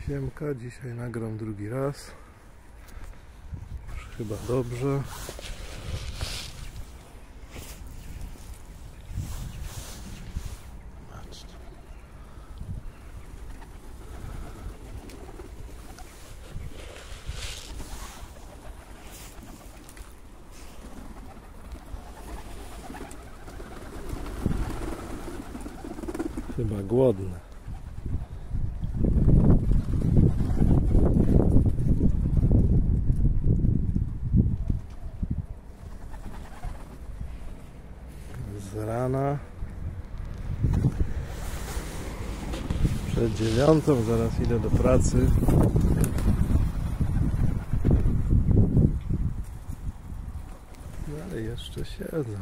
Siemka, dzisiaj nagram drugi raz. Już chyba dobrze. Chyba głodny. Z rana przed 9, zaraz idę do pracy. No ale jeszcze siedzę.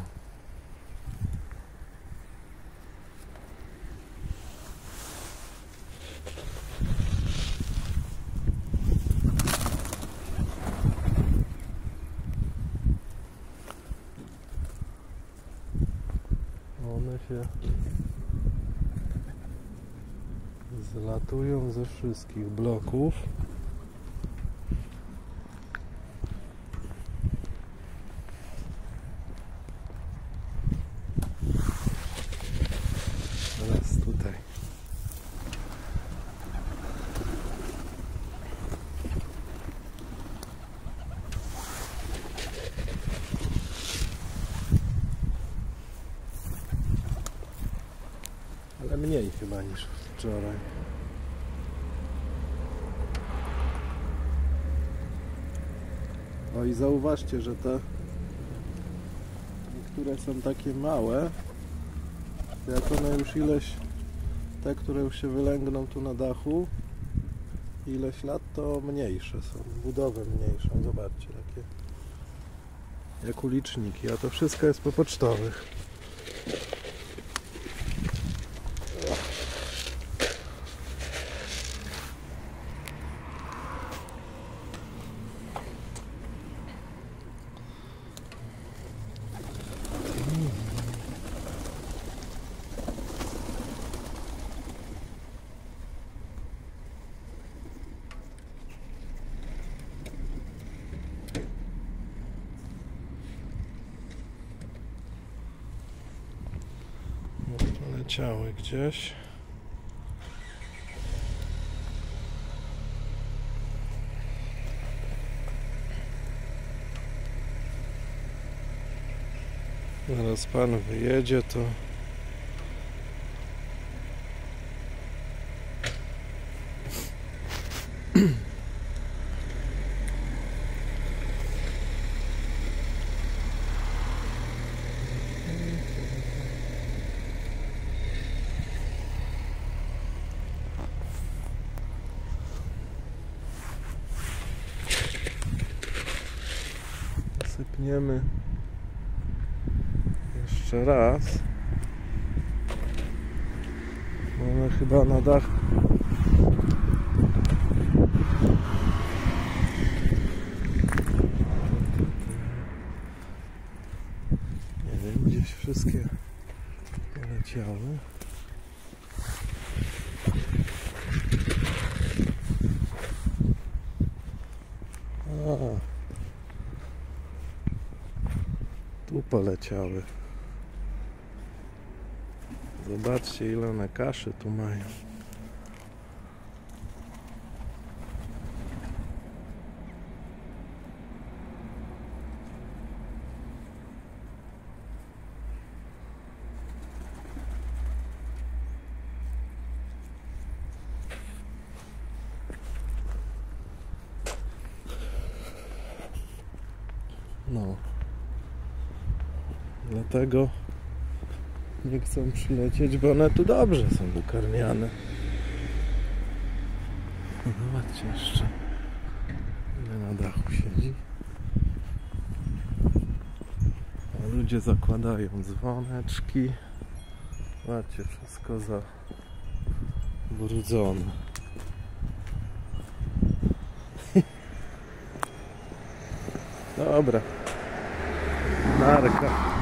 One się zlatują ze wszystkich bloków. Teraz tutaj. Ale mniej chyba niż wczoraj. O i zauważcie, że te niektóre są takie małe, jak one już ileś, te które już się wylęgną tu na dachu, ileś lat, to mniejsze są, budowę mniejszą, zobaczcie, takie jak uliczniki, a to wszystko jest po pocztowych. Poleciały gdzieś. Zaraz pan wyjedzie, to sypniemy jeszcze raz. Mamy chyba na dach. Nie wiem, gdzieś wszystkie poleciały. Tu poleciały. Zobaczcie, ile one kaszy tu mają. No. Dlatego nie chcą przylecieć, bo one tu dobrze są ukarmiane. Zobaczcie jeszcze, ile na dachu siedzi. A ludzie zakładają dzwoneczki. Zobaczcie, wszystko zabrudzone. Dobra. Narka.